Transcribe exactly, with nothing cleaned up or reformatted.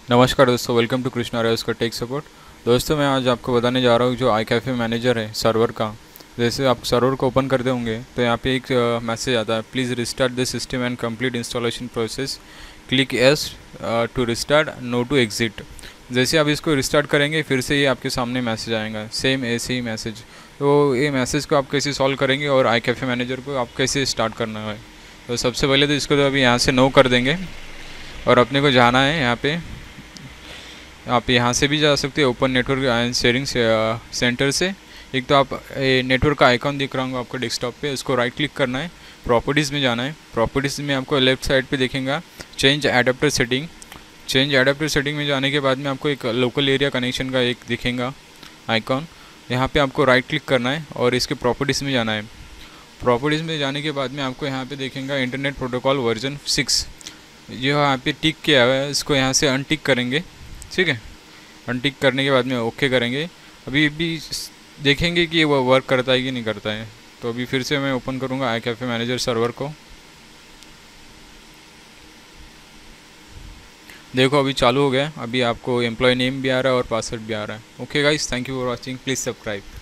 नमस्कार दोस्तों, welcome to Krishna राय का टेक सपोर्ट। दोस्तों मैं आज आपको बताने जा रहा हूँ जो आई कैफ़े मैनेजर है सर्वर का। जैसे आप सर्वर को ओपन करते होंगे तो यहाँ पे एक मैसेज आता है, please restart the system and complete installation process, click yes to restart, no to exit. जैसे आप इसको रिस्टार्ट करेंगे फिर से ये आपके सामने मैसेज आएगा, सेम ऐसे ही मैसेज। तो ये मैसेज को आप कैसे सॉल्व करेंगे और आई कैफ़े मैनेजर को आप कैसे स्टार्ट करना है, तो सबसे पहले तो इसको तो अभी यहाँ से नो कर देंगे और अपने को जाना है यहाँ पे। आप यहाँ से भी जा सकते हैं open network and sharing center से। एक तो आप नेटवर्क का आइकॉन दिख रहा होगा आपको डेस्कटॉप पे, उसको राइट क्लिक करना है, प्रॉपर्टीज़ में जाना है। प्रॉपर्टीज़ में आपको लेफ्ट साइड पे दिखेगा change adapter setting. Change adapter setting में जाने के बाद में आपको एक लोकल एरिया कनेक्शन का एक दिखेगा आइकॉन, यहाँ पे आपको राइट क्लिक करना है और इसके प्रॉपर्टीज़ में जाना है। प्रॉपर्टीज़ में जाने के बाद में आपको यहाँ पे देखेगा इंटरनेट प्रोटोकॉल वर्जन सिक्स, जो यहाँ पे टिक किया हुआ है इसको यहाँ से अनटिक करेंगे। ठीक है, अनटिक करने के बाद में ओके करेंगे। अभी भी देखेंगे कि वो वर्क करता है कि नहीं करता है। तो अभी फिर से मैं ओपन करूँगा आई कैफ़े मैनेजर सर्वर को। देखो अभी चालू हो गया, अभी आपको एम्प्लॉय नेम भी आ रहा है और पासवर्ड भी आ रहा है। Okay guys, thank you for watching, please subscribe.